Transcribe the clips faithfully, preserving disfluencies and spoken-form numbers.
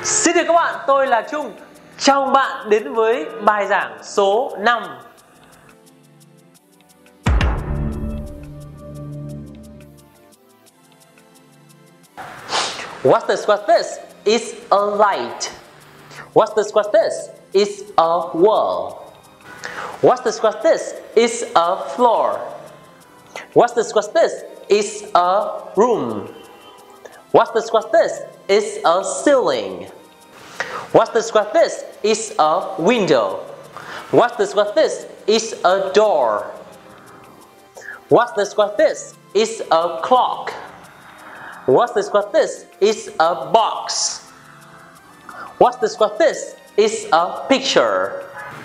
Xin chào các bạn, tôi là Trung. Chào mừng bạn đến với bài giảng số năm. What's this? What's this? It's a light. What's this? What's this? It's a wall. What's this? What's this? It's a floor. What's this? What's this? It's a room. What's this? What's this? It's a ceiling. What's this? What's this? It's a window. What's this? What's this? It's a door. What's this? What's this? It's a clock. What's this? What's this? It's a box. What's this? What's this? It's a picture.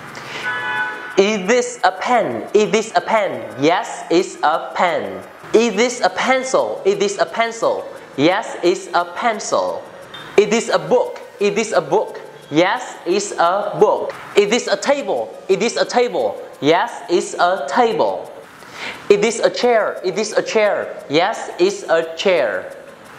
Is this a pen? Is this a pen? Yes, it's a pen. Is this a pencil? Is this a pencil? Yes, it's a pencil. Is this a book? Is this a book? Yes, it's a book. Is this a table? Is this a table? Yes, it's a table. Is this a chair? Is this a chair? Yes, it's a chair.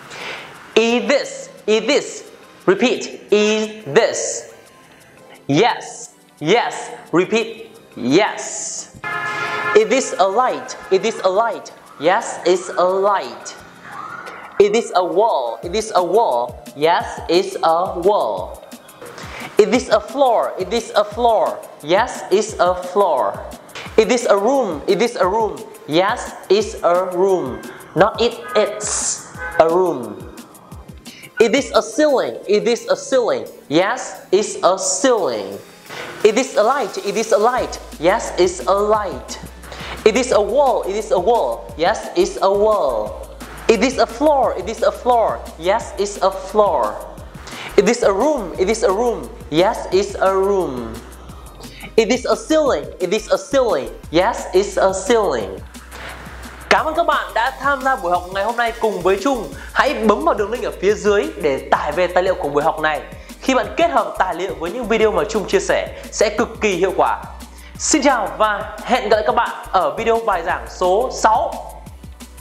Is this? Is this? Repeat. Is this? Yes. Yes. Repeat. Yes. Is this a light? Is this a light? Yes, it's a light. Is this a wall? Is this a wall? Yes, it's a wall. Is this a floor? Is this a floor? Yes, it's a floor. Is this a room? Is this a room? Yes, it's a room. Not it, it's a room. Is this a ceiling? Is this a ceiling? Yes, it's a ceiling. Is this a light? Is this a light? Yes, it's a light. Is this a wall? Is this a wall? Yes, it's a wall. Is this a floor? Is this a floor? Yes, it's a floor. Is this a room? Is this a room? Yes, it's a room. Is this a ceiling? Is this a ceiling? Yes, it's a ceiling. Cảm ơn các bạn đã tham gia buổi học ngày hôm nay cùng với Trung. Hãy bấm vào đường link ở phía dưới để tải về tài liệu của buổi học này. Khi bạn kết hợp tài liệu với những video mà Trung chia sẻ sẽ cực kỳ hiệu quả. Xin chào và hẹn gặp lại các bạn ở video bài giảng số sáu.